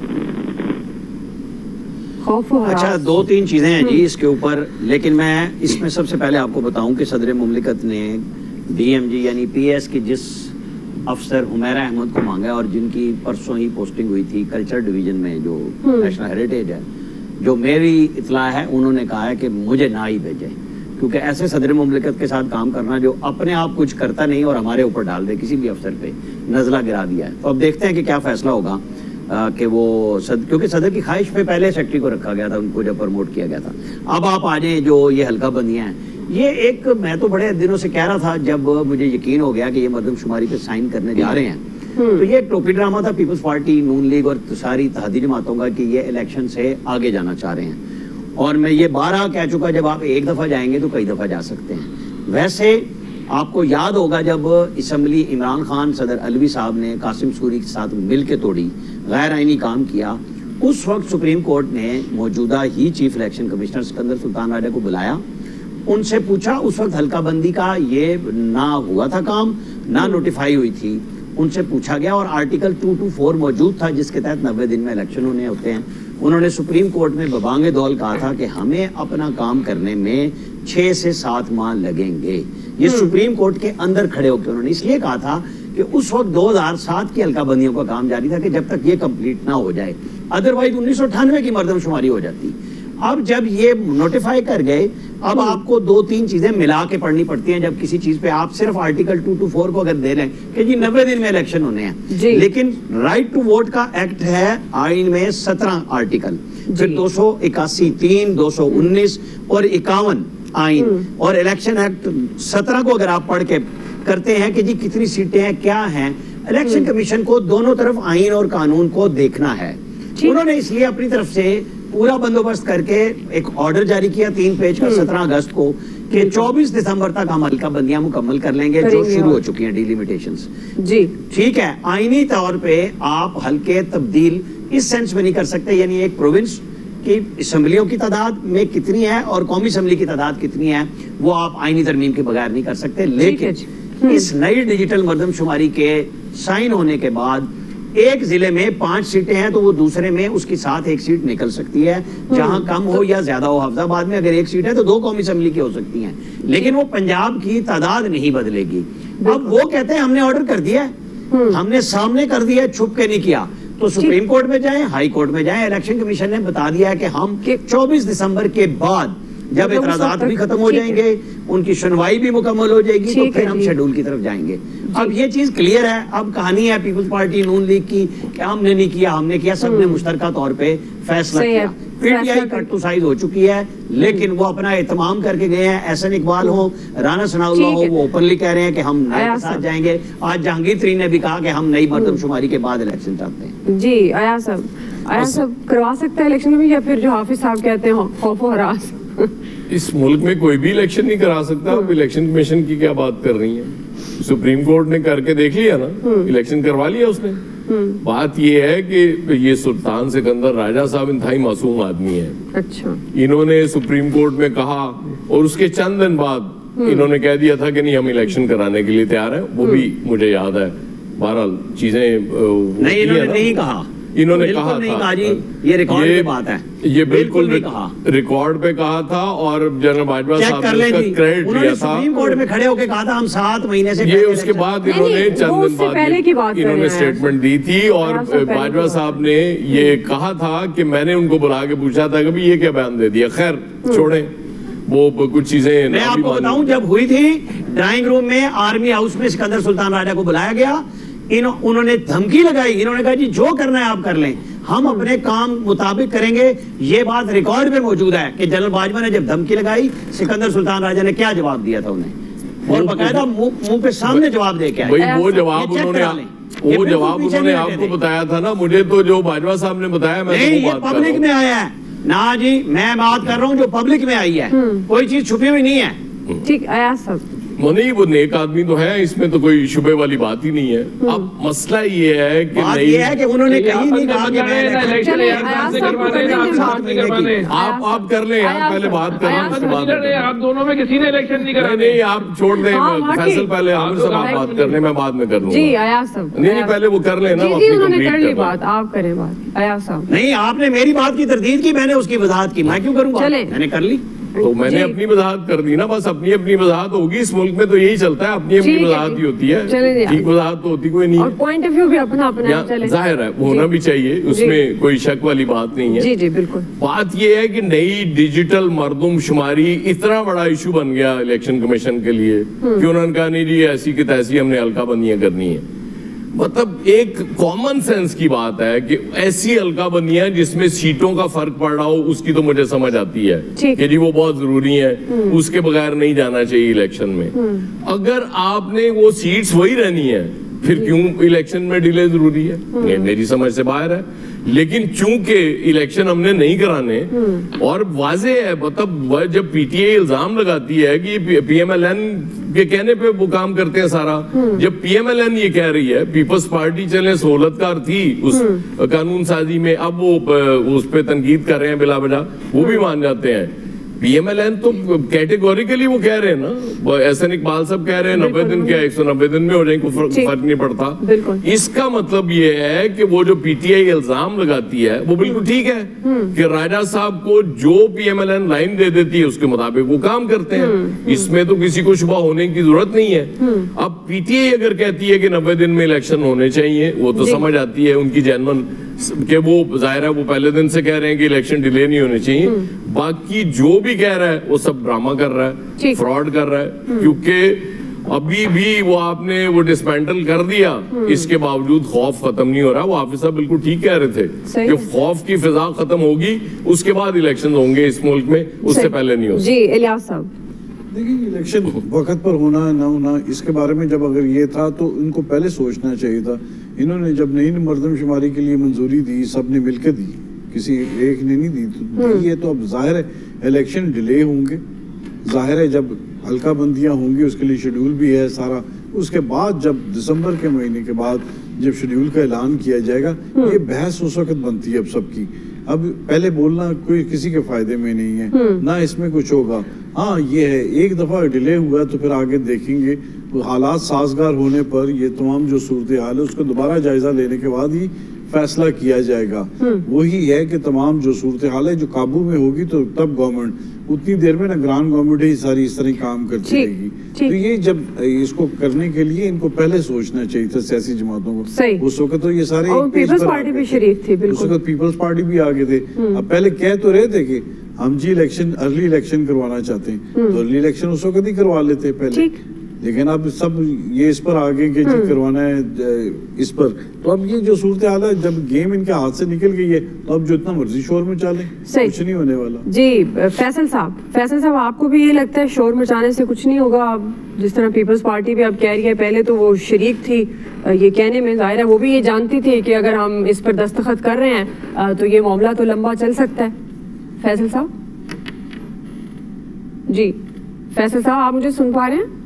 खौफ और अच्छा, दो तीन चीजें हैं जी इसके ऊपर, लेकिन मैं इसमें सबसे पहले आपको बताऊं कि सदर मुमलिकत ने डीएमजी यानी पीएस की जिस अफसर हुमैरा अहमद को मांगा और जिनकी परसों ही पोस्टिंग हुई थी कल्चर डिवीजन में जो नेशनल हेरिटेज है, जो मेरी इतला है उन्होंने कहा है कि मुझे ना ही भेजे, क्योंकि ऐसे सदर मुमलिकत के साथ काम करना जो अपने आप कुछ करता नहीं और हमारे ऊपर डाल दे, किसी भी अफसर पे नजला गिरा दिया है। तो अब देखते हैं कि क्या फैसला होगा कि वो सद, क्योंकि सदर की ख्वाहिश पे पहले सेक्रेटरी को रखा गया था, उनको जब प्रमोट किया गया था। अब आप आ जाए जो ये हल्का बंदियां हैं, ये एक, मैं तो बड़े दिनों से कह रहा था जब मुझे यकीन हो गया कि ये मरदमशुमारी पे साइन करने जा रहे हैं, तो ये एक टोपी ड्रामा था पीपल्स पार्टी, नून लीग और सारी तहदी जमातों का कि ये इलेक्शन से आगे जाना चाह रहे हैं। और मैं ये बारह कह चुका, जब आप एक दफा जाएंगे तो कई दफा जा सकते हैं। वैसे आपको याद होगा जब असम्बली इमरान खान सदर अलवी साहब ने कासिम सूरी के साथ मिल के तोड़ी, गैर आईनी काम किया, उस वक्त सुप्रीम कोर्ट ने मौजूदा ही chief election commissioner Sikandar Sultan Raja को बुलाया, उनसे पूछा, उस वक्त हल्का बंदी का ये ना हुआ था काम, ना नोटिफाई हुई थी, उनसे पूछा गया और आर्टिकल टू टू फोर मौजूद था जिसके तहत नब्बे दिन में इलेक्शन होने होते हैं। उन्होंने सुप्रीम कोर्ट में बबांगे दौल कहा था कि हमें अपना काम करने में छह से सात माह लगेंगे। ये सुप्रीम कोर्ट के अंदर खड़े होकर उन्होंने इसलिए कहा था कि उस वक्त दो हज़ार सात की हल्का बंदियों का काम जारी था कि जब तक ये कंप्लीट ना हो जाए, अदरवाइज उन्नीस सौ अट्ठानवे की मरदमशुमारी हो जाती। अब जब ये नोटिफाई कर गए, अब आपको दो तीन चीजें मिला के पढ़नी पड़ती हैं जब किसी चीज पे आप सिर्फ आर्टिकल टू टू फोर को अगर दे लें कि जी नब्बे दिन में इलेक्शन होने हैं, लेकिन राइट टू वोट का एक्ट है आइन में सत्रह आर्टिकल, फिर दो सौ इक्यासी तीन, दो सौ उन्नीस और इक्यावन आइन, और इलेक्शन एक्ट सत्रह को अगर आप पढ़ के करते हैं कि जी कितनी सीटें हैं, क्या हैं, इलेक्शन कमीशन को दोनों तरफ आइन और कानून को देखना है। उन्होंने इसलिए अपनी तरफ से पूरा बंदोबस्त करके एक ऑर्डर जारी किया तीन पेज का सत्रह अगस्त को कि चौबीस दिसंबर तक हम हल्का बंदियां मुकम्मल कर लेंगे जो शुरू हो चुकी हैं डिलिमिटेशंस। जी ठीक है, आईनी तौर पे आप हल्के तब्दील इस सेंस में नहीं कर सकते, यानी एक प्रोविंस की असम्बलियों की तादाद में कितनी है और कौमी असम्बली की तादाद कितनी है वो आप आईनी तरमीम के बगैर नहीं कर सकते। लेकिन इस नई डिजिटल मरदमशुमारी के साइन होने के बाद एक जिले में पांच सीटें हैं तो वो दूसरे में उसके साथ एक सीट निकल सकती है, जहां कम हो या ज्यादा हो। हफ्ताबाद में अगर एक सीट है तो दो कौमी असेंबली की हो सकती हैं, लेकिन वो पंजाब की तादाद नहीं बदलेगी। अब वो कहते हैं हमने ऑर्डर कर दिया है, हमने सामने कर दिया है, छुप के नहीं किया, तो सुप्रीम कोर्ट में जाएं, हाई कोर्ट में जाएं, इलेक्शन कमीशन ने बता दिया है कि हम चौबीस दिसंबर के बाद जब इतराजात भी खत्म हो जाएंगे, उनकी सुनवाई भी मुकम्मल हो जाएगी, तो फिर हम शेड्यूल की तरफ जाएंगे। अब ये चीज क्लियर है। अब कहानी है पीपल्स पार्टी नून लीग की कि हमने नहीं किया, हमने किया, सबने मुश्तरका तौर पे फैसला किया। पीटीआई कट टू साइज हो चुकी है, लेकिन वो अपना एहतमाम करके गए हैं। एहसन इकबाल हो, राना सनाउल्लाह हो, वो ओपनली कह रहे हैं कि हम नए के साथ जाएंगे। आज जहांगीर तरीन ने भी कहा कि हम नई मरदमशुमारी के बाद इलेक्शन चाहते हैं। जी आया साहब, आया साहब करवा सकते हैं इलेक्शन में, या फिर जो हाफिज साहब कहते हैं खौफ और हरास? इस मुल्क में कोई भी इलेक्शन नहीं करा सकता। अब इलेक्शन कमीशन की क्या बात कर रही है? सुप्रीम कोर्ट ने करके देख लिया ना, इलेक्शन करवा लिया उसने। बात ये है कि ये सुल्तान सिकंदर राजा साहब इंतहाई मासूम आदमी है। अच्छा, इन्होंने सुप्रीम कोर्ट में कहा और उसके चंद दिन बाद इन्होंने कह दिया था कि नहीं हम इलेक्शन कराने के लिए तैयार हैं। वो भी मुझे याद है, बहरहाल चीजें नहीं, इन्होंने नहीं कहा, इन्होंने कहा नहीं था कहा जी, ये रिकॉर्ड पे बात है, ये बिल्कुल नहीं कहा, रिकॉर्ड पे कहा था और जनरल बाजवा साहब ने उसका क्रेडिट लिया था। सुप्रीम कोर्ट में खड़े होकर कहा था हम सात महीने से, ये उसके बाद इन्होंने चंद दिन बाद इन्होंने स्टेटमेंट दी थी और बाजवा साहब ने ये कहा था कि मैंने उनको बुला के पूछा था कि ये क्या बयान दे दिया। खैर छोड़े वो कुछ चीजें। मैं आपको बताऊं, जब हुई थी ड्राइंग रूम में आर्मी हाउस में सिकंदर सुल्तान राजा को बुलाया गया, इन उन्होंने धमकी लगाई, इन्होंने कहा जी जो करना है आप कर लें, हम अपने काम मुताबिक करेंगे। ये बात रिकॉर्ड में मौजूद है कि जनरल बाजवा ने जब धमकी लगाई, सिकंदर सुल्तान राजा ने क्या जवाब दिया था उन्हें, और बकायदा मुंह पे सामने जवाब दे के आए। वो जवाब उन्होंने वो जवाब उन्होंने आपको बताया था ना, मुझे तो जो बाजवा साहब ने बताया मैं नहीं, ये पब्लिक में आया है ना जी, मैं बात कर रहा हूँ जो पब्लिक में आई है, कोई चीज छुपी हुई नहीं है। ठीक आया सब वो नहीं, वो नेक आदमी तो है, इसमें तो कोई शुबे वाली बात ही नहीं है। अब मसला ये है कि बात ये है कि उन्होंने कहीं नहीं कहा कि मैं आप आप कर लें यार, पहले बात कर लें उसके बाद। आप दोनों में किसी ने इलेक्शन नहीं करा। नहीं, आप छोड़ दें फैसल, पहले आमिर साहब आप बात कर लें, मैं बाद में कर लूंगा। जी अयाज साहब, नहीं नहीं पहले वो कर लेना, उन्होंने कर ली बात, आप करें बात अयाज साहब। नहीं, आपने मेरी बात की तरदीद की, मैंने उसकी वजाहत की, मैं क्यों करूंगा? मैंने कर ली तो मैंने अपनी वजाहत कर दी ना, बस अपनी अपनी वजाहत होगी। इस मुल्क में तो यही चलता है, अपनी अपनी वजाहत ही होती है, ठीक वजाहत तो होती कोई नहीं है। पॉइंट ऑफ व्यू भी अपना अपना है, जाहिर है होना भी चाहिए, उसमें कोई शक वाली बात नहीं है। जी जी बिल्कुल। बात ये है कि नई डिजिटल मर्दमशुमारी इतना बड़ा इशू बन गया इलेक्शन कमीशन के लिए कि उन्होंने कहा नहीं जी ऐसी की तैसी हमने हल्का बंदियां करनी है। मतलब एक कॉमन सेंस की बात है कि ऐसी हल्का बंदियां जिसमें सीटों का फर्क पड़ रहा हो, उसकी तो मुझे समझ आती है कि जी वो बहुत जरूरी है, उसके बगैर नहीं जाना चाहिए इलेक्शन में। अगर आपने वो सीट्स वही रहनी है, फिर क्यों इलेक्शन में डिले जरूरी है? ये मेरी समझ से बाहर है। लेकिन चूंकि इलेक्शन हमने नहीं कराने और वाजे है, मतलब जब पीटीआई इल्जाम लगाती है कि पीएमएलएन के कहने पे वो काम करते हैं सारा, जब पीएमएलएन ये कह रही है पीपल्स पार्टी चले सहूलतकार थी उस कानून साजी में, अब वो उस पे तनकीद कर रहे हैं बिला वजह, वो भी मान जाते हैं। पीएमएलएन तो कैटेगोरिकली वो कह रहे हैं ना, एहसन इकबाल साहब कह रहे हैं नब्बे दिन क्या एक सौ नब्बे दिन में हो जाए, कोई फर्क नहीं पड़ता। इसका मतलब ये है कि वो जो पीटीआई इल्जाम लगाती है वो बिल्कुल ठीक है कि राजा साहब को जो पीएमएलएन लाइन दे देती है उसके मुताबिक वो काम करते हैं, इसमें तो किसी को शुबा होने की जरूरत नहीं है। अब पीटीआई अगर कहती है कि नब्बे दिन में इलेक्शन होने चाहिए, वो तो समझ आती है उनकी जेन्युइन कि वो जाहिर है वो पहले दिन से कह रहे हैं कि इलेक्शन डिले नहीं होने चाहिए। बाकी जो भी कह रहा है वो सब ड्रामा कर रहा है, फ्रॉड कर रहा है, क्योंकि अभी भी वो आपने वो डिसमेंटल कर दिया, इसके बावजूद खौफ खत्म नहीं हो रहा। वो हाफिज साहब बिल्कुल ठीक कह रहे थे कि खौफ की फिजा खत्म होगी उसके बाद इलेक्शन होंगे इस मुल्क में, उससे पहले नहीं हो। जी इलियास साहब, देखिए इलेक्शन वक्त पर होना ना होना इसके बारे में जब अगर ये था तो इनको पहले सोचना चाहिए था। इन्होंने जब नई मर्दमशुमारी के लिए मंजूरी दी, सबने मिलकर दी, किसी एक ने नहीं दी, तो दी है तो अब जाहिर है इलेक्शन डिले होंगे, जाहिर है जब हल्का बंदियां होंगी उसके लिए शेड्यूल भी है सारा, उसके बाद जब दिसंबर के महीने के बाद जब शेड्यूल का ऐलान किया जाएगा, ये बहस उस वक्त बनती है अब सबकी। अब पहले बोलना कोई किसी के फायदे में नहीं है, ना इसमें कुछ होगा। हाँ ये है एक दफा डिले हुआ तो फिर आगे देखेंगे, तो हालात साजगार होने पर ये तमाम जो सूरत हाल है उसको दोबारा जायजा लेने के बाद ही फैसला किया जाएगा। वही है कि तमाम जो सूरत हाल है जो काबू में होगी तो तब गवर्नमेंट उतनी देर में ना ग्रांड गवर्नमेंट ही सारी इस तरह काम करती रहेगी। तो ये जब इसको करने के लिए इनको पहले सोचना चाहिए था सियासी जमातों को। उस वक्त तो ये सारे पीपल्स पार्टी भी शरीक थी, उस वक्त पीपल्स पार्टी भी आगे थे। अब पहले कह तो रहे थे कि हम जी इलेक्शन अर्ली इलेक्शन करवाना चाहते हैं, तो अर्ली इलेक्शन उस वक्त ही करवा लेते पहले, लेकिन अब सब ये इस पर आगे के जी करवाना है इस पर। तो अब ये जो सूरत हाल है जब गेम इनके हाथ से निकल गई है तो अब जो इतना मर्जी शोर मचाले कुछ नहीं होने वाला। जी फैसल साहब, फैसल साहब आपको भी ये लगता है शोर मचाने से कुछ नहीं होगा? अब जिस तरह पीपल्स पार्टी भी अब कह रही है, पहले तो वो शरीक थी ये कहने में, जाहिर है वो भी ये जानती थी कि अगर हम इस पर दस्तखत कर रहे हैं तो ये मामला तो लंबा चल सकता है। फैसल साहब, जी फैसल साहब आप मुझे सुन पा रहे हैं?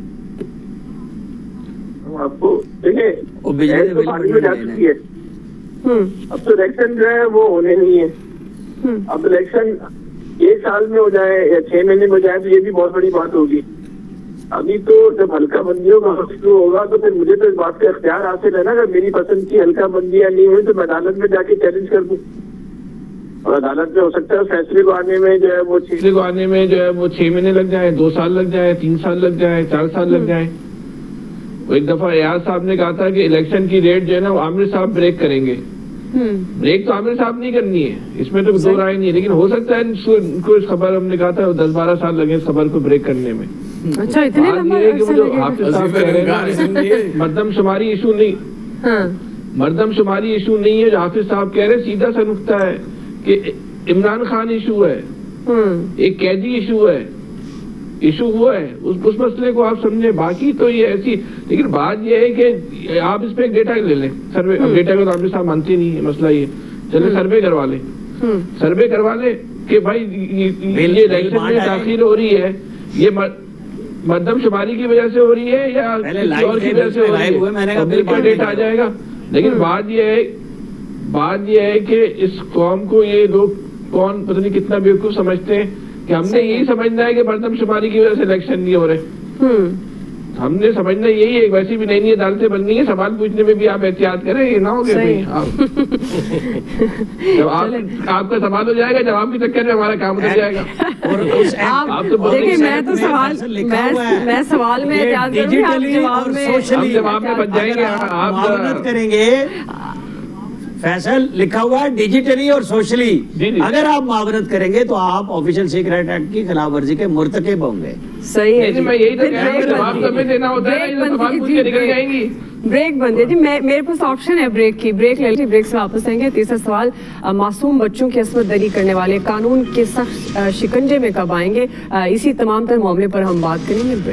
आपको देखिए तो पार्टी में जा चुकी है, अब तो इलेक्शन जो है वो होने नहीं है। अब इलेक्शन एक साल में हो जाए या छह महीने में हो जाए तो ये भी बहुत बड़ी बात होगी। अभी तो जब हल्का बंदियों का शुरू होगा तो फिर मुझे तो इस बात का इख्तियार हासिल है ना, अगर मेरी पसंद की हल्का बंदियां नहीं हुई तो मैं अदालत में जाके चैलेंज कर दूं, और अदालत में हो सकता है फैसले को आने में जो है वो फैसले को आने में जो है वो छह महीने लग जाए, दो साल लग जाए, तीन साल लग जाए, चार साल लग जाए। एक दफा एयाज साहब ने कहा था कि इलेक्शन की डेट जो है ना वो आमिर साहब ब्रेक करेंगे। ब्रेक तो आमिर साहब नहीं करनी है, इसमें तो दो राय नहीं है, लेकिन हो सकता है इनको इस खबर हमने कहा था दस बारह साल लगे इस खबर को ब्रेक करने में। अच्छा इतने लंबा मर्दमशुमारी इशू नहीं, मर्दमशुमारी इशू नहीं है जो हाफिज साहब कह रहे, सीधा सा नुक्ता है कि इमरान खान इशू है, एक कैदी इशू है, इशू हुआ है, उस उस मसले को आप समझे। बाकी तो ये ऐसी, लेकिन बात ये है कि आप इस पे एक डेटा ले लें, सर्वे। अब डेटा को तो आमिर साहब मानते नहीं है, मसला ये चले सर्वे करवा ले, सर्वे करवा ले कि भाई ये इलेक्शन में दाखिल हो रही है, ये मरदमशुमारी की वजह से हो रही है या किसी और की वजह से हो रही है, मैंने कहा डेटा आ जाएगा। लेकिन बात यह है बात यह है कि इस कौम को ये लोग कौन पता नहीं कितना बेवकूफ समझते हैं कि हमने यही समझना है कि मरदमशुमारी की वजह से इलेक्शन नहीं हो रहे। हमने समझना यही है, वैसी भी नई नई अदालतें बननी है, सवाल पूछने में भी आप एहतियात करें, ये ना हो गया भाई आप जब आप आपका सवाल हो जाएगा, जवाब के चक्कर में हमारा काम उतर जाएगा। और उस आप, आप तो देखिए मैं तो सवाल मैं, मैं सवाल में एहतियात करूंगी, आप जवाब में जवाब में बच जाएंगे। आप मदद करेंगे, फैसल लिखा हुआ है डिजिटली और सोशली, अगर आप मावरत करेंगे तो आप ऑफिशियल सीक्रेट एक्ट की खिलाफ वर्जी के मुर्तकिब होंगे। सही है, मैं यही तो कह रहा हूं, जवाब तो हमें देना होता है, ये सवाल पूछ के निकल जाएंगी। ब्रेक बंदे जी, मैं मेरे पास ऑप्शन है ब्रेक की, ब्रेक ले लीजिए, ब्रेक से वापस आएंगे। तीसरा सवाल, मासूम बच्चों की असमत दरी करने वाले कानून के सख्त शिकंजे में कब आएंगे, इसी तमाम तर मामले पर हम बात करेंगे।